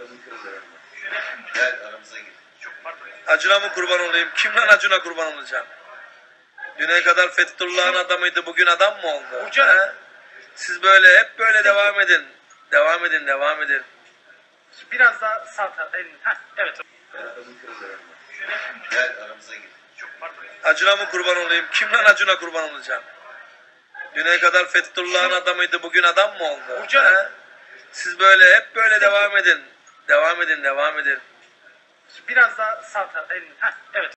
Gel aramıza gir. Acun'a mı kurban olayım? Kimden Acun'a kurban olacağım? Düne kadar Fethullah'ın adamıydı, bugün adam mı oldu? Burcan. He? Siz böyle hep böyle devam edin. Devam edin, devam edin. Biraz daha sağ tarafa elini. Heh, evet. Gel aramıza gir. Acun'a mı kurban olayım? Kimden Acun'a kurban olacağım? Düne kadar Fethullah'ın adamıydı, bugün adam mı oldu? Burcan. He? Siz böyle hep böyle devam edin. Devam edin, devam edin. Biraz daha sağ tarafa elini. Heh, evet.